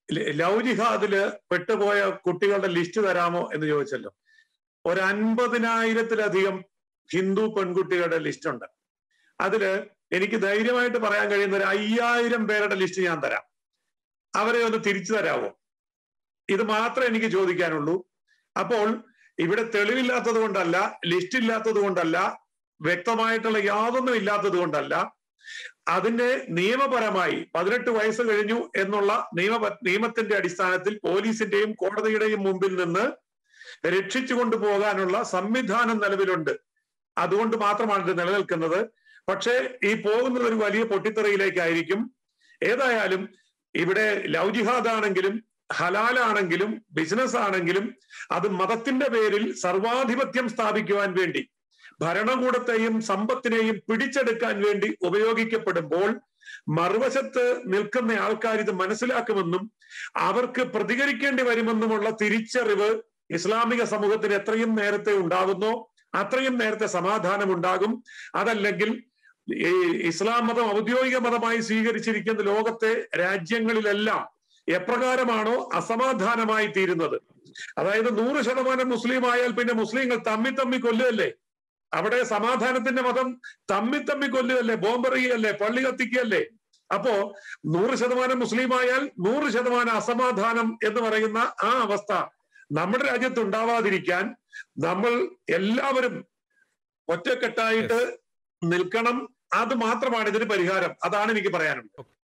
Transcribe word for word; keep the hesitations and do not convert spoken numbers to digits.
Love ജിഹാദില് പെട്ടുപോയ കുട്ടികളുടെ list തരാമോ എന്ന് ചോദിച്ചല്ലോ. ഒരു അൻപതിനായിരത്തിലധികം ഹിന്ദു പെൺകുട്ടികളുടെ ലിസ്റ്റ് ഉണ്ട്. അതില് എനിക്ക് ധൈര്യമായിട്ട് പറയാൻ കഴിയുന്ന ഒരു അയ്യായിരം പേരുടെ ലിസ്റ്റ് ഞാൻ തരാം. അവരെ ഒന്ന് തിരിച്ചു തരാമോ? ഇത് മാത്രമേ എനിക്ക് ചോദിക്കാനുള്ളൂ. അപ്പോൾ ഇവിടെ തെളിവില്ലാത്തത് കൊണ്ടല്ല, ലിസ്റ്റ് ഇല്ലാത്തത് കൊണ്ടല്ല, വ്യക്തമായിട്ടുള്ള യാതൊന്നും ഇല്ലാത്തത് കൊണ്ടല്ല, അതിന്റെ നിയമപരമായി പതിനെട്ട് വയസ്സ് കഴിഞ്ഞു എന്നുള്ള നിയമ നിയമത്തിന്റെ അടിസ്ഥാനത്തിൽ പോലീസിന്റെയും കോടതിയുടെയും മുമ്പിൽ നിന്ന് രക്ഷിച്ചു കൊണ്ടുപോകാനുള്ള സംവിധാനം നിലവിലുണ്ട്. അതുകൊണ്ട് മാത്രമാണ് ഇത് നിലനിൽക്കുന്നത്. പക്ഷേ ഈ പോകുന്നത് ഒരു വലിയ പൊട്ടിത്തെറിയിലേക്കായിരിക്കും. ഏതായാലും ഇവിടെ ലവ് ജിഹാദ് ആണെങ്കിലും ഹലാലാണെങ്കിലും ബിസിനസ് ആണെങ്കിലും അത് മതത്തിന്റെ പേരിൽ സർവാധിപത്യം സ്ഥാപിക്കുവാൻ വേണ്ടി, ഭരണകൂടത്തെയും സമ്പത്തിനെയും പിടിച്ചെടുക്കാൻ വേണ്ടി ഉപയോഗിക്കപ്പെടുമ്പോൾ മറുവശത്ത് നിൽക്കുന്ന ആൾക്കാർ ഇത് മനസ്സിലാക്കുമെന്നും അവർക്ക് പ്രതികരിക്കേണ്ടി വരുമെന്നുമുള്ള തിരിച്ചറിവ് ഇസ്ലാമിക സമൂഹത്തിന് എത്രയും നേരത്തെ ഉണ്ടാകുന്നോ അത്രയും നേരത്തെ സമാധാനം ഉണ്ടാകും. അതല്ലെങ്കിൽ ഈ ഇസ്ലാം മതം ഔദ്യോഗിക മതമായി സ്വീകരിച്ചിരിക്കുന്ന ലോകത്തെ രാജ്യങ്ങളിലെല്ലാം എപ്രകാരമാണോ അസമാധാനമായി തീരുന്നത്, അതായത് നൂറ് ശതമാനം മുസ്ലിം ആയാൽ പിന്നെ മുസ്ലിങ്ങൾ തമ്മി തമ്മി കൊല്ലുകയല്ലേ, അവിടെ സമാധാനത്തിന്റെ മതം തമ്മി തമ്മി കൊല്ലുകയല്ലേ, ബോംബെറിയല്ലേ, പള്ളി കത്തിക്കുകയല്ലേ. അപ്പോ നൂറ് ശതമാനം മുസ്ലിം ആയാൽ നൂറ് ശതമാനം അസമാധാനം എന്ന് പറയുന്ന ആ അവസ്ഥ നമ്മുടെ രാജ്യത്ത് ഉണ്ടാവാതിരിക്കാൻ നമ്മൾ എല്ലാവരും ഒറ്റക്കെട്ടായിട്ട് നിൽക്കണം. അത് മാത്രമാണ് ഇതിന് പരിഹാരം. അതാണ് എനിക്ക് പറയാനുള്ളത്.